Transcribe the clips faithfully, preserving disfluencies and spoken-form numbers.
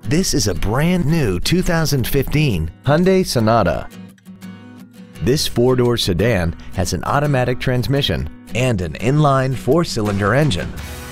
This is a brand new two thousand fifteen Hyundai Sonata. This four-door sedan has an automatic transmission and an inline four-cylinder engine.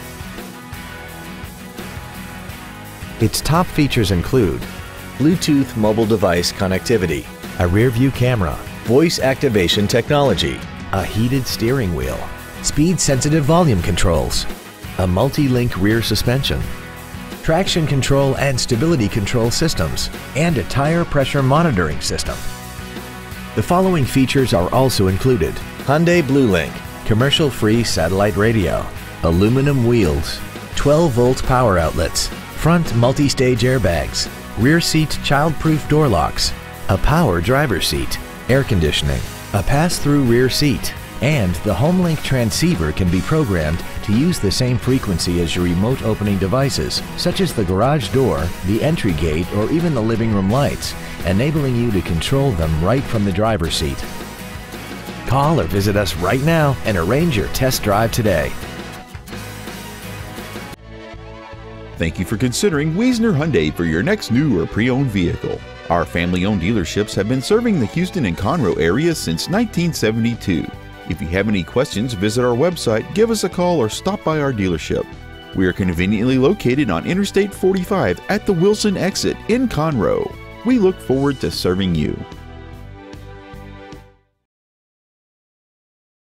Its top features include Bluetooth mobile device connectivity, a rear-view camera, voice activation technology, a heated steering wheel, speed-sensitive volume controls, a multi-link rear suspension, traction control and stability control systems, and a tire pressure monitoring system. The following features are also included: Hyundai BlueLink, commercial-free satellite radio, aluminum wheels, twelve volt power outlets, front multi-stage airbags, rear seat child-proof door locks, a power driver's seat, air conditioning, a pass-through rear seat, and the HomeLink transceiver can be programmed to use the same frequency as your remote opening devices, such as the garage door, the entry gate, or even the living room lights, enabling you to control them right from the driver's seat. Call or visit us right now and arrange your test drive today. Thank you for considering Wiesner Hyundai for your next new or pre-owned vehicle. Our family-owned dealerships have been serving the Houston and Conroe area since nineteen seventy-two. If you have any questions, visit our website, give us a call, or stop by our dealership. We are conveniently located on Interstate forty-five at the Wilson exit in Conroe. We look forward to serving you.